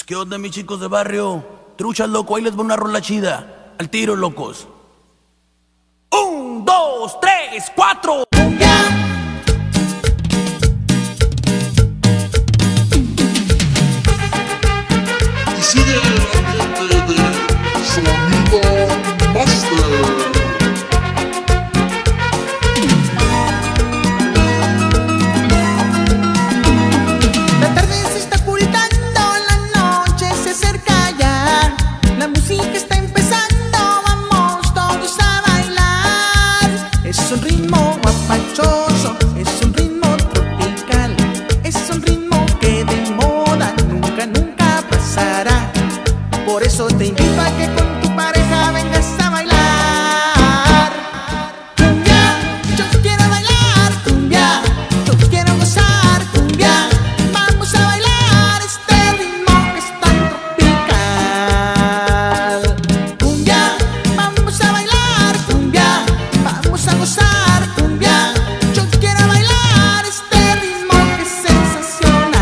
¿Qué onda, mis chicos de barrio? Truchas, loco, ahí les va una rola chida. Al tiro, locos. 1, 2, 3, 4. Y sigue el ambiente de Sonido Master. Por eso te invito a que con tu pareja vengas a bailar. Cumbia, yo quiero bailar cumbia, yo quiero gozar cumbia. Vamos a bailar este ritmo que es tan tropical. Cumbia, vamos a bailar cumbia, vamos a gozar cumbia. Yo quiero bailar este ritmo que es sensacional.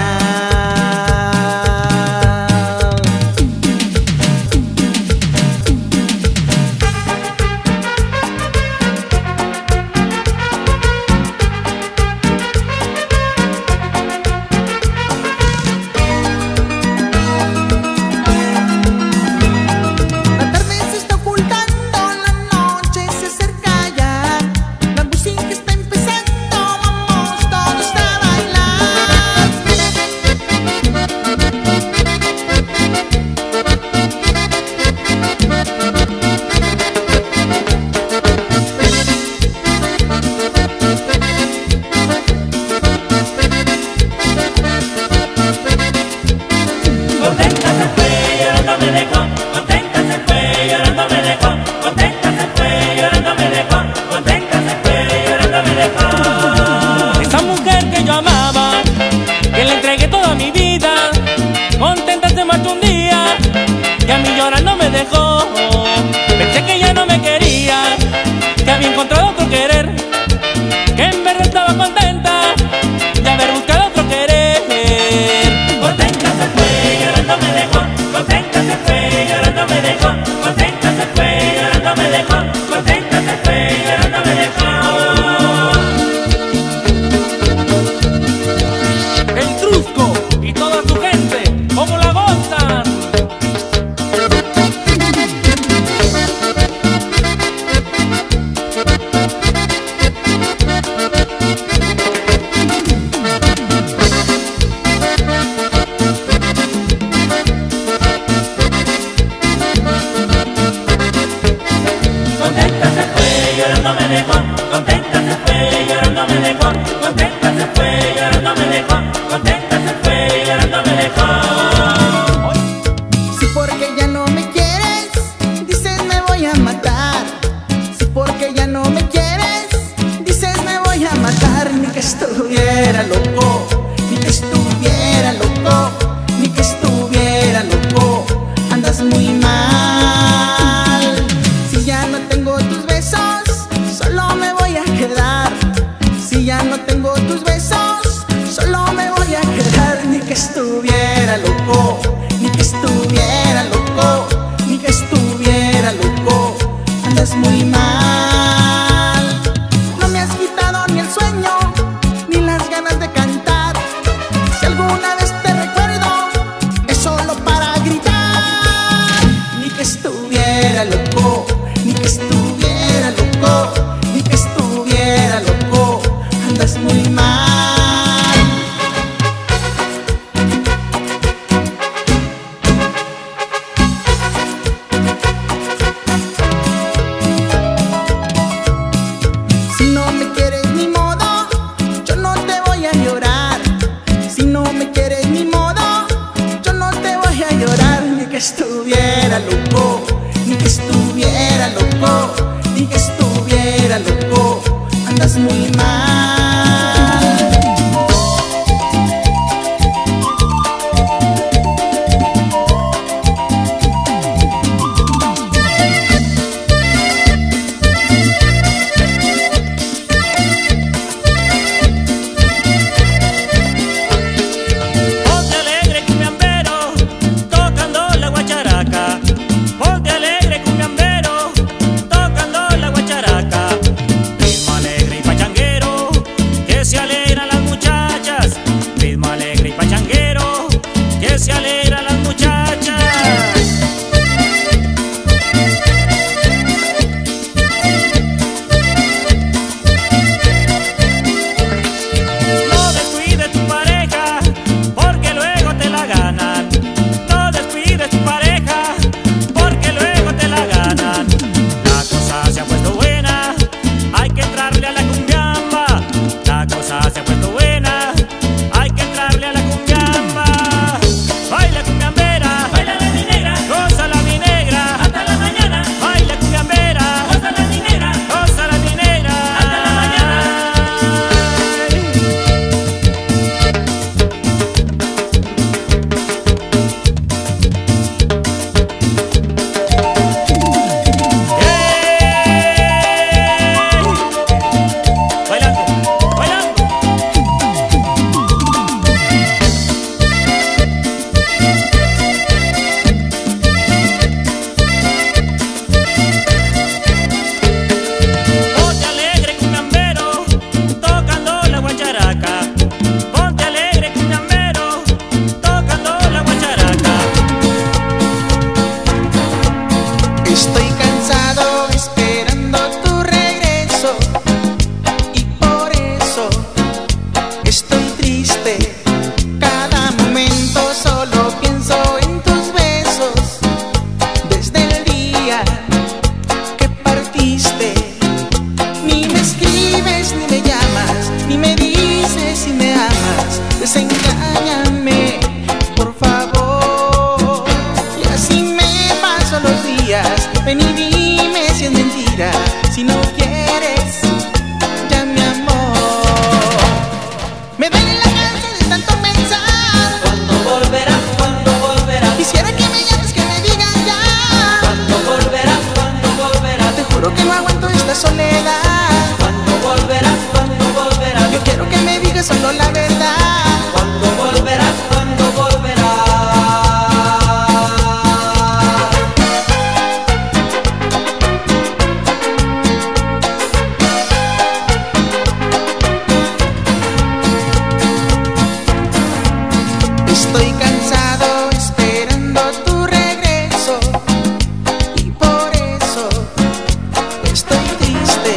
Esa mujer que yo amaba, que le entregué toda mi vida, contenta se marchó un día y a mí llorando me dejó. Pensé que ya no me quería, que había encontrado otro querer, que en verdad estaba contenta de haber buscado otro querer. Contenta se fue, llorando me dejó. Contenta se fue, llorando me dejó. Contenta se fue, llorando me dejó. Contenta se fue, llorando me dejó. Y toda su gente, ¿cómo la gozan? Contenta se fue, llorando me dejó. Contenta se fue, llorando me dejó. Contenta se fue, llorando me dejó. Contenta se fue, llorando me dejó. Si porque ya no me quieres, dices me voy a matar. Si porque ya no me quieres, dices me voy a matar. Ni que estuviera loco, ni que estuviera loco, ni que estuviera loco. Andas muy mal. Si ya no tengo tus besos, solo me voy a quedar. Si ya no tengo tus besos, solo me voy a quedar. Ni que estuviera loco, ni que estuviera loco, ni que estuviera loco. Andas muy mal. No me has quitado ni el sueño, ni las ganas de cantar. Si alguna vez te recuerdo, es solo para gritar. Ni que estuviera loco, ni que estuviera loco, ni que estuviera loco. Andas muy mal. Si no me quieres ni modo, yo no te voy a llorar. Si no me quieres ni modo, yo no te voy a llorar. Ni que estuviera loco, ni que estuviera loco, ni que estuviera loco. Andas muy mal. Ponte alegre, cumbiambero, pachanguero que se alegra las muchachas. No descuides tu pareja porque luego te la ganan. No descuides tu pareja porque luego te la ganan. La cosa se ha puesto buena, hay que entrarle a la cumbiamba. La cosa se ha puesto buena, hay que entrarle a la cumbiamba. Baila cumbiambera, baila la mi negra, gózala mi negra, hasta la mañana. Baila cumbiambera, gózala mi negra, gózala mi negra, hasta la mañana. Bailando, bailando. Ponte alegre cumbiambero, tocando la guacharaca. Ponte alegre cumbiambero, tocando la guacharaca. Estoy cansado esperando tu regreso y por eso estoy triste. Cada momento solo pienso en tus besos. Desde el día que partiste, ni me escribes, ni me llamas, ni me dices si me amas. Desengáñame, por favor. Y así me paso los días. Ven y dime si es mentira. Si no quieres, ya mi amor. Me duele la cabeza de tanto pensar. ¿Cuándo volverás? ¿Cuándo volverás? Quisiera que me llames, que me digas ya. ¿Cuándo volverás? ¿Cuándo volverás? Te juro que no aguanto esta soledad. ¿Cuándo volverás? ¿Cuándo volverás? Yo quiero que me digas solo la verdad. ¿Cuándo volverás? ¿Cuándo volverás? Estoy cansado esperando tu regreso y por eso estoy triste.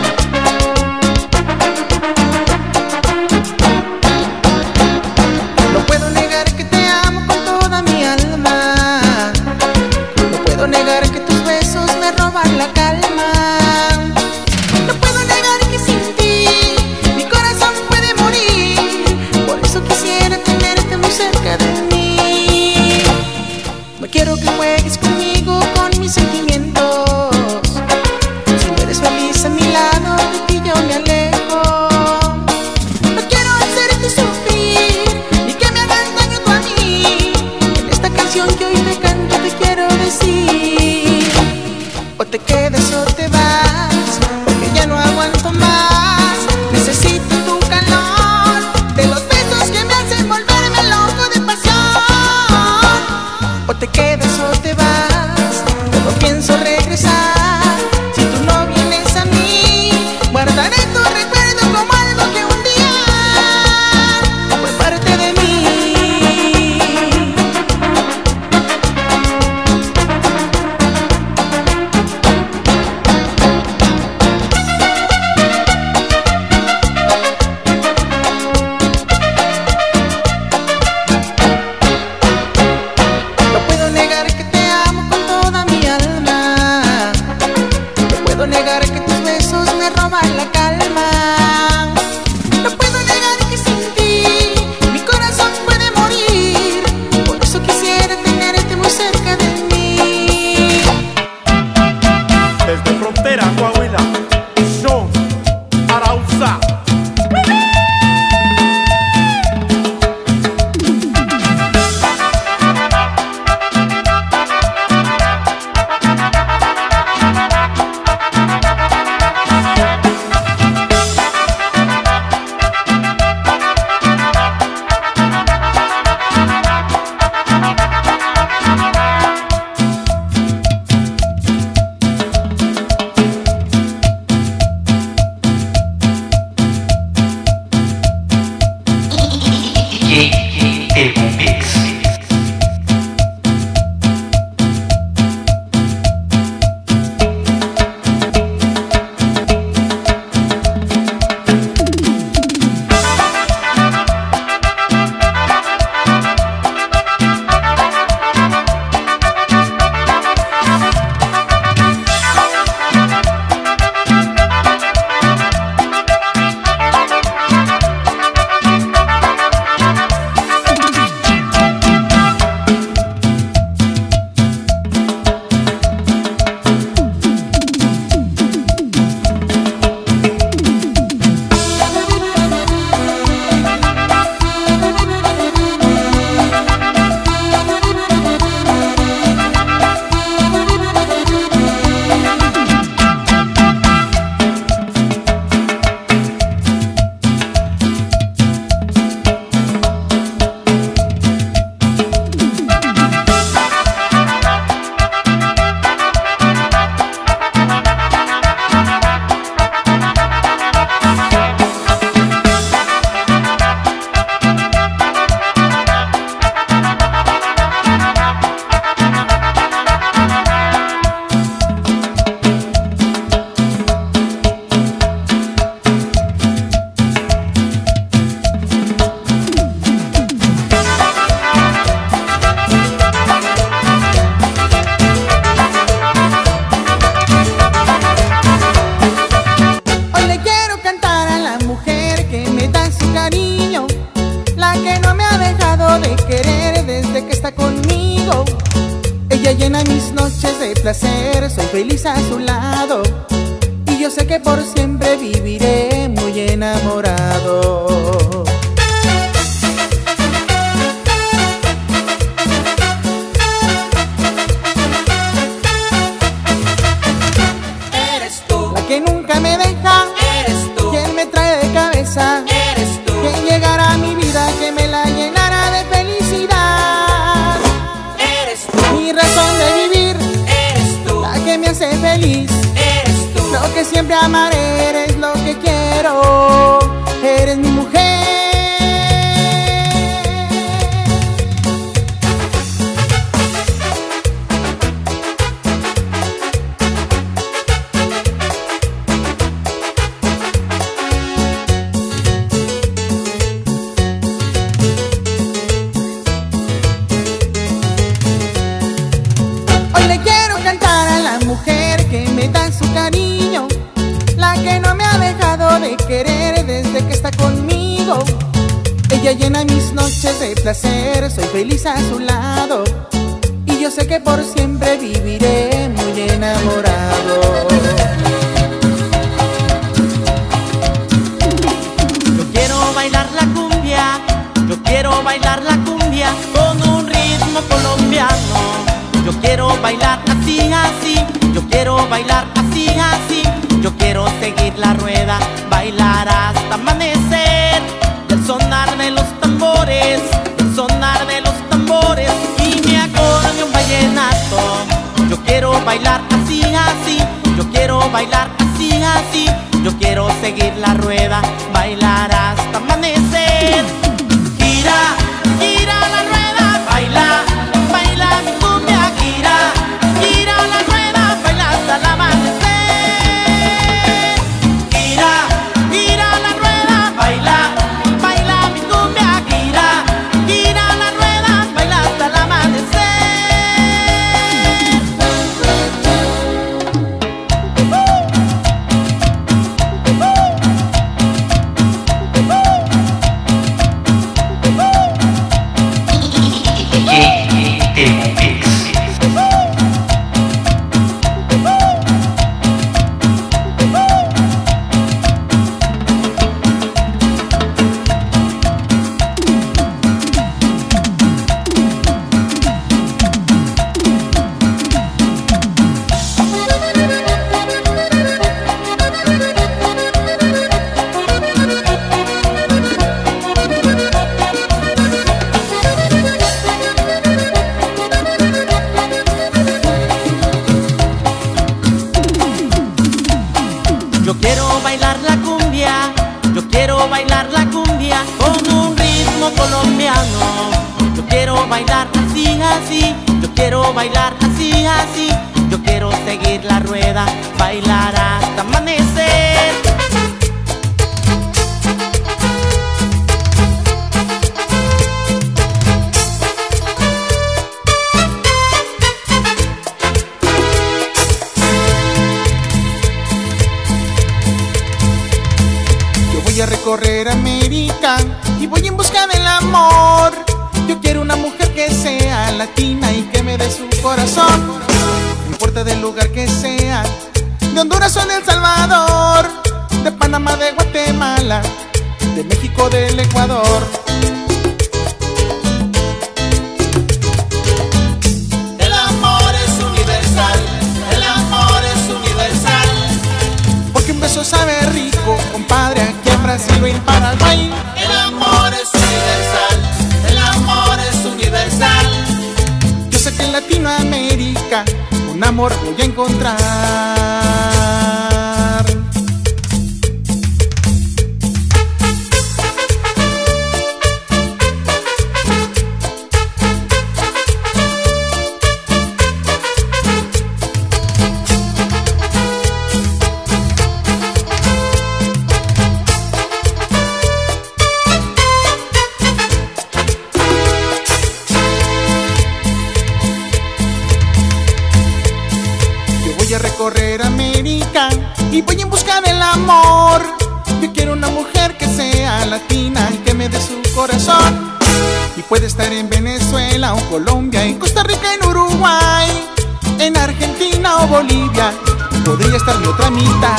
No puedo negar que te amo con toda mi alma. No puedo negar que tus besos me roban la calma. No puedo negar que sin ti mi corazón puede morir. Por eso quisiera tenerte muy cerca de mí. No quiero que juegues conmigo, con mis sentimientos. Si no eres feliz a mi lado, de ti yo me alejo. No quiero hacerte sufrir, ni que me hagas daño tú a mí. En esta canción que hoy te canto te quiero decir: o te quedas o te vas, porque ya no aguanto más. Necesito tu calor, de los besos que me hacen volverme loco de pasión. O te quedas o te vas, no pienso regresar. placer, soy feliz a su lado. Y yo sé que por siempre viviré muy enamorado. Eres tú, La que nunca me deja, eres tú, quien me trae de cabeza, eres tú, quien llegará a mi vida, que me la llenará de felicidad. eres tú, Mi razón de vivir, eres tú, la que me hace feliz. eres tú. Lo que siempre amaré, eres lo que quiero, eres mi mujer. Hoy le quiero cantar a la mujer que me da su cariño, la que no me ha dejado de querer desde que está conmigo. Ella llena mis noches de placer, soy feliz a su lado. Y yo sé que por siempre viviré muy enamorado. Yo quiero bailar la cumbia, yo quiero bailar la cumbia con un ritmo colombiano. Yo quiero bailar así, así, yo quiero bailar así, así. Yo quiero seguir la rueda, bailar hasta amanecer. Del sonar de los tambores, del sonar de los tambores y mi acordeón vallenato. Yo quiero bailar así, así, yo quiero bailar así, así. Yo quiero seguir la rueda, bailar hasta amanecer. Gira, gira la rueda, baila, baila mi cumbia. Gira, gira la rueda, baila hasta el amanecer. Gira, gira la rueda, baila, baila mi cumbia. Gira, gira la rueda, baila hasta el amanecer. Yo quiero bailar la cumbia, yo quiero bailar la cumbia con un ritmo colombiano. Yo quiero bailar así, así, yo quiero bailar así, así. Yo quiero seguir la rueda, bailar hasta amanecer. Voy a recorrer América y voy en busca del amor. Yo quiero una mujer que sea latina y que me dé su corazón. No importa del lugar que sea, de Honduras o de El Salvador, de Panamá, de Guatemala, de México, del Ecuador. El amor es universal, el amor es universal. Porque un beso sabe rico, compadre, aquí en Brasil o en Paraguay. El amor es universal, el amor es universal. Yo sé que en Latinoamérica un amor voy a encontrar. Voy a recorrer América y voy en busca del amor. Yo quiero una mujer que sea latina y que me dé su corazón. Y puede estar en Venezuela o Colombia, en Costa Rica, en Uruguay. en Argentina o Bolivia, podría estar mi otra mitad.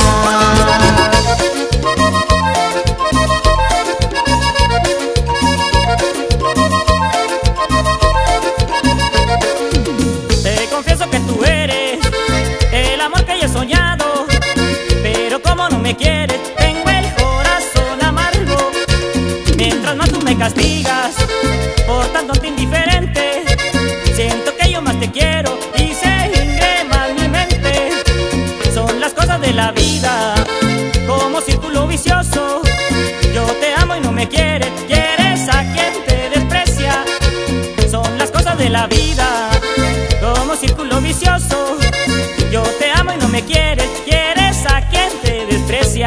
Te confieso que tú eres el amor que yo he soñado, pero como no me quieres, tengo el corazón amargo. Mientras más tú me castigas por tan tonto indiferente, siento que yo más te quiero y se ingrema en mi mente. Son las cosas de la vida, como círculo vicioso. Yo te amo y no me quieres, quieres a quien te desprecia. Son las cosas de la vida, como círculo vicioso. Yo te amo y no me quieres, quieres a quien te desprecia.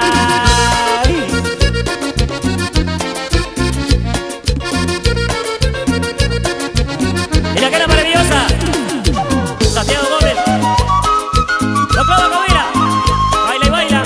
Mira que era maravillosa. Santiago Gómez. Loco de Covila. Baila y baila.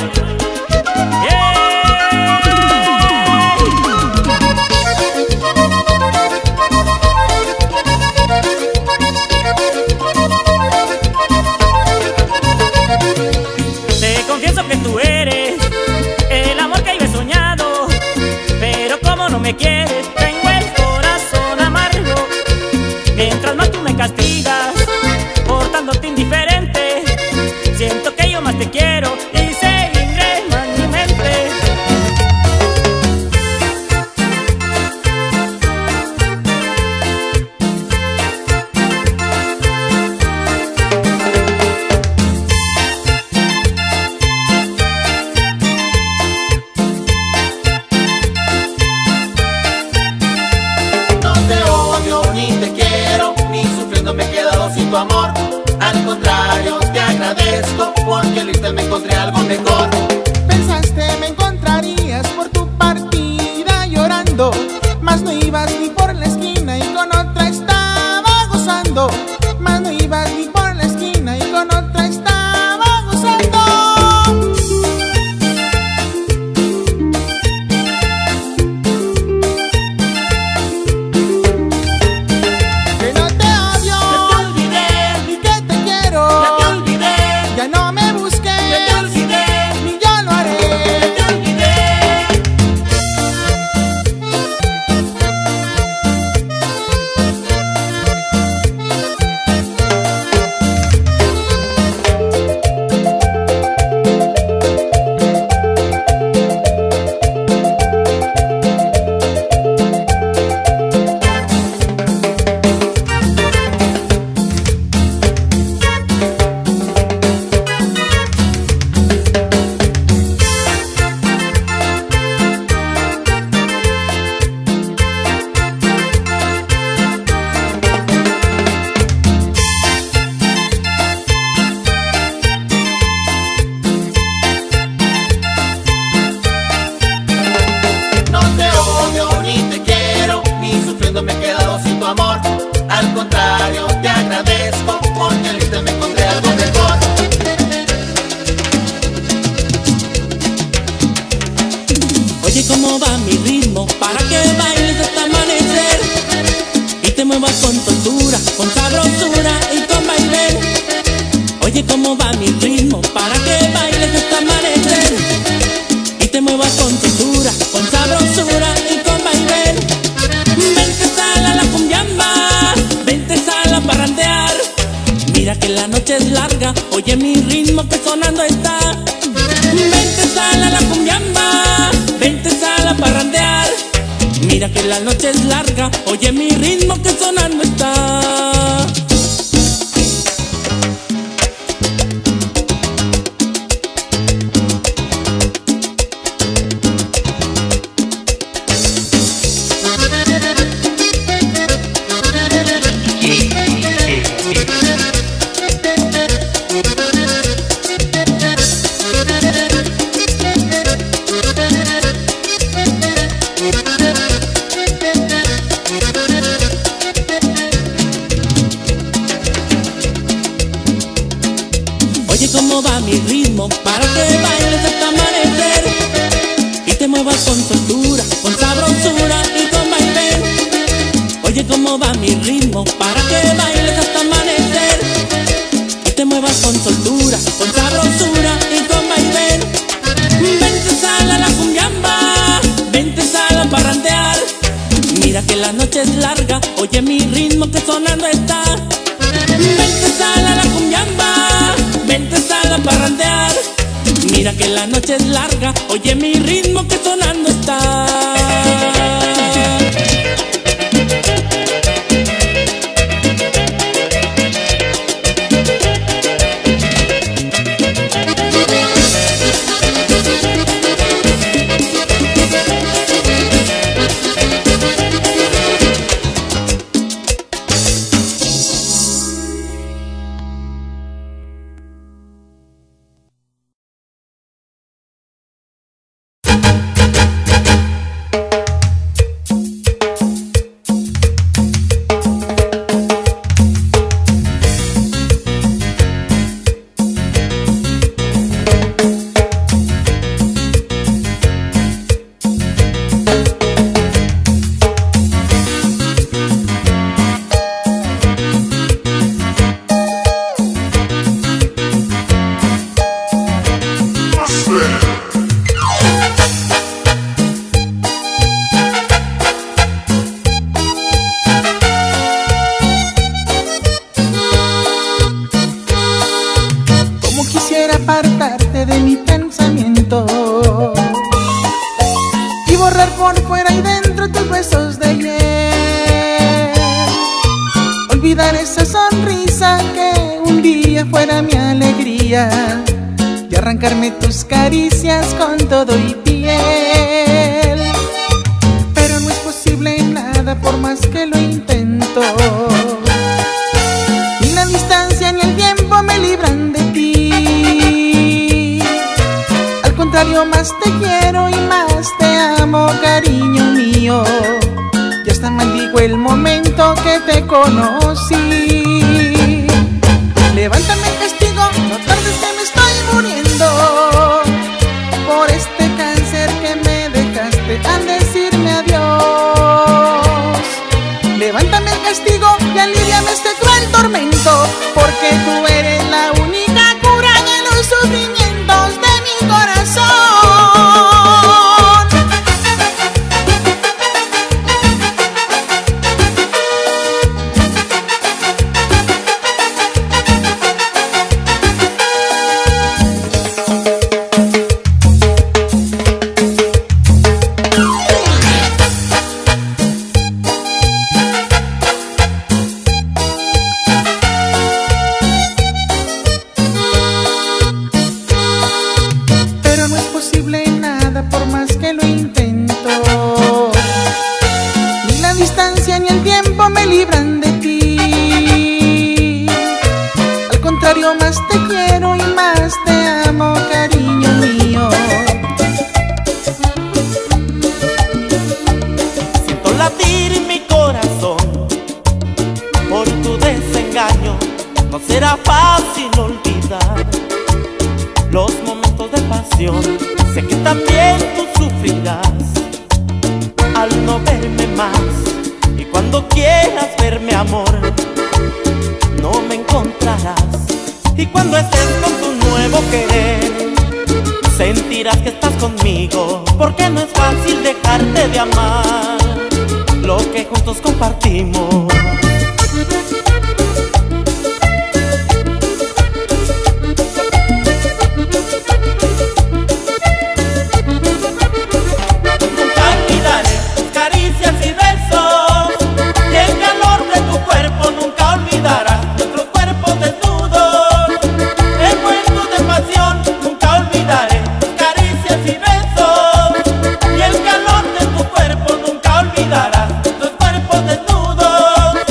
Te confieso que tú eres el amor que yo he soñado, pero como no me quieres, tengo el corazón amargo. Mientras más tú me castigas por tan tonto indiferente, siento que yo más te quiero y se ingrema en mi mente. No te odio ni te quiero, ni sufriendo me he quedado sin tu amor. Al contrario, te agradezco porque ahorita me encontré algo mejor. Pensaste me encontrarías por tu partida llorando, mas no ibas ni por la esquina y con otra estaba gozando. Mas no ibas ni por la esquina y con otra estaba gozando. Que no te odio, Ya te olvidé, ni que te quiero, ya te olvidé, ya no me busques, ya te olvidé, ni yo lo haré. ya te olvidé. No te odio ni te quiero, ni sufriendo me he quedado sin tu amor. Al contrario, te agradezco porque ahorita me encontré algo mejor. Oye, ¿cómo va mi ritmo? Para que bailes hasta amanecer y te muevas con soltura, con sabrosura y con baile. Oye, ¿cómo va mi ritmo? Para que bailes hasta amanecer y te muevas con soltura, con sabrosura y con baile. Vente sala la cumbiamba, vente sala para parrandear. Mira que la noche es larga, oye mi ritmo que sonando está. Vente sala la cumbiamba, vente sala para parrandear. Mira que la noche es larga, oye mi ritmo que sonando está. Oye cómo va mi ritmo para que bailes hasta amanecer y te muevas con soltura, con sabrosura y con baile. Oye cómo va mi ritmo para que bailes hasta amanecer muevas con soltura, con sabrosura y con vaivén. Vente sal a la cumbiamba, vente sal a parrandear. Mira que la noche es larga, oye mi ritmo que sonando está. Vente sal a la cumbiamba, vente sal a parrandear. Mira que la noche es larga, oye mi ritmo que sonando está. Apartarte de mi pensamiento y borrar por fuera y dentro tus besos de ayer. Olvidar esa sonrisa que un día fuera mi alegría y arrancarme tus caricias con todo y piel. Pero no es posible nada por más que lo intento. Ni la distancia ni el tiempo me libran de ti. Más te quiero y más te amo, cariño mío. Ya hasta maldigo el momento que te conocí. Levántame el castigo, no tardes que me estoy muriendo por este cáncer que me dejaste al decirme adiós. Levántame el castigo y aliviame este cruel tormento, porque tú eres la única cura de los sufrimientos de mi corazón. Más te quiero y más te amo, cariño mío. Siento latir mi corazón por tu desengaño. No será fácil olvidar los momentos de pasión. Sé que también tú sufrirás al no verme más. Y cuando quieras verme, amor, no me encontrarás. Y cuando estés con tu nuevo querer, sentirás que estás conmigo, porque no es fácil dejarte de amar lo que juntos compartimos. Nunca olvidaré tus caricias y besos, y el calor de tu cuerpo nunca olvidarás. Nuestros cuerpos desnudos, envueltos de pasión, nunca olvidaré tus caricias y besos, y el calor de tu cuerpo nunca olvidarás. Nuestros cuerpos desnudos,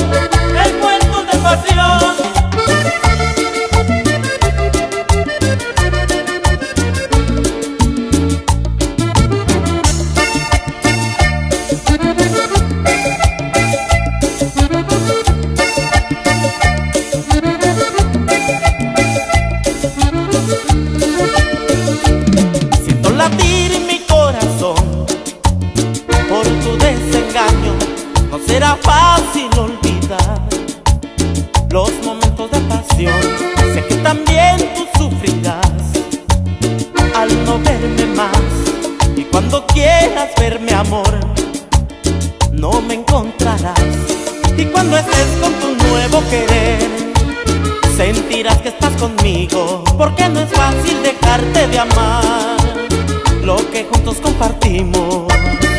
Y cuando estés con tu nuevo querer, sentirás que estás conmigo, porque no es fácil dejarte de amar lo que juntos compartimos.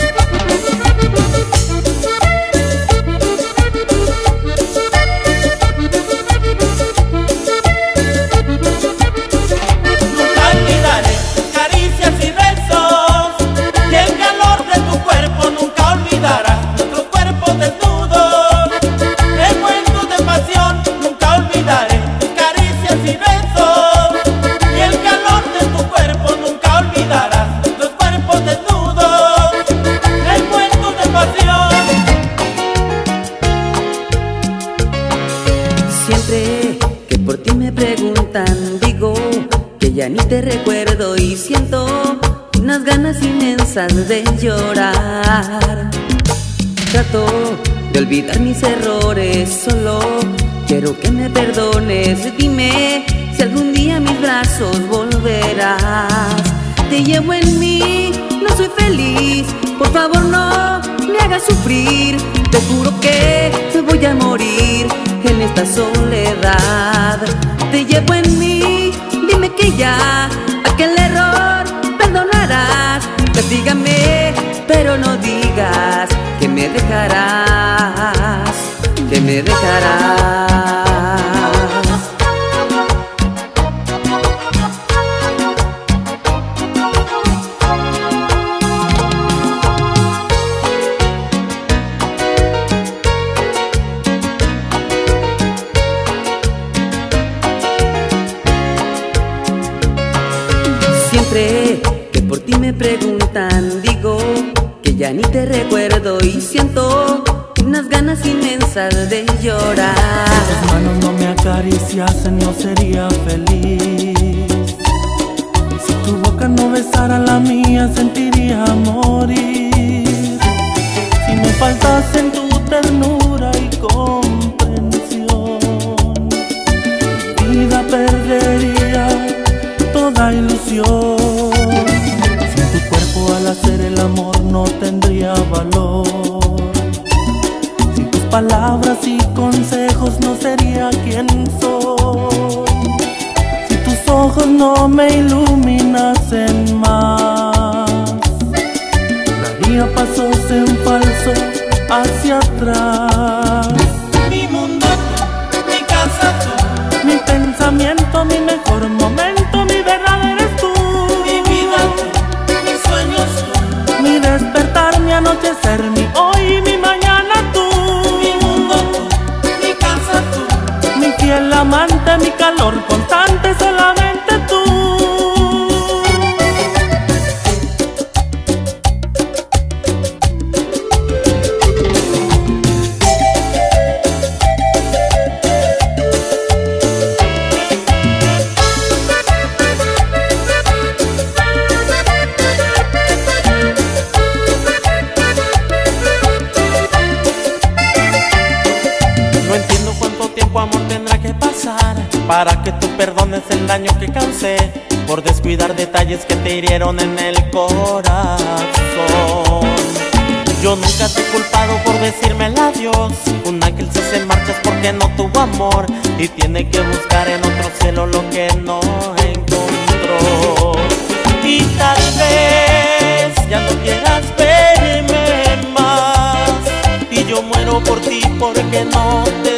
Siempre que por ti me preguntan, digo que ya ni te recuerdo y siento unas ganas inmensas de llorar. Trato de olvidar mis errores, solo quiero que me perdones. Dime si algún día a mis brazos volverás. Te llevo en mí, no soy feliz, por favor no me hagas sufrir. Te juro que me voy a morir en esta soledad. Te llevo en mí, dime que ya aquel error perdonarás. Castígame, pero no digas que me dejarás, que me dejarás. Siempre que por ti me preguntan, digo que ya ni te recuerdo y siento unas ganas inmensas de llorar. Si tus manos no me acariciasen, no sería feliz. Si tu boca no besara la mía, sentiría morir. Si me faltasen tu ternura y comprensión, mi vida perdería toda ilusión. Sin tu cuerpo al hacer el amor no tendría valor. Sin tus palabras y consejos no sería quien soy. Si tus ojos no me iluminasen más, daría pasos en falso hacia atrás. Mi mundo tú, mi casa tú, Mi pensamiento, mi mejor momento, mi verdad eres tú. mi vida tú, mis sueños tú, Mi despertar, mi anochecer, mi hoy y mi mañana tú. mi mundo tú, mi casa tú, Mi fiel amante, mi calor constante, solamente tú. No entiendo cuánto tiempo, amor, tendrá que pasar para que tú perdones el daño que causé por descuidar detalles que te hirieron en el corazón. Yo nunca te he culpado por decirme el adiós. Un ángel si se marcha es porque no tuvo amor y tiene que buscar en otro cielo lo que no encontró. Y tal vez ya no quieras verme más, y yo muero por ti porque no te